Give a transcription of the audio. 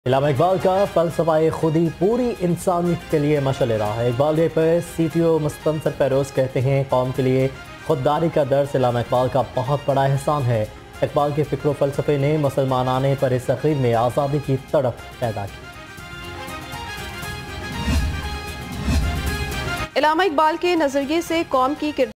इल्लामा इकबाल का फ़लसफ़ा खुदी पूरी इंसानियत के लिए मशअल राह है। इकबाल डे पर CTO मुस्तनसर पैरोज कहते हैं, कौम के लिए खुददारी का दर्स इल्लामा इकबाल का बहुत बड़ा एहसान है। इकबाल के फ़िक्र फ़लसफ़े ने मुसलमान आने पर इस तक़रीर में आज़ादी की तड़प पैदा की। इल्लामा इकबाल के नज़रिए से कौम की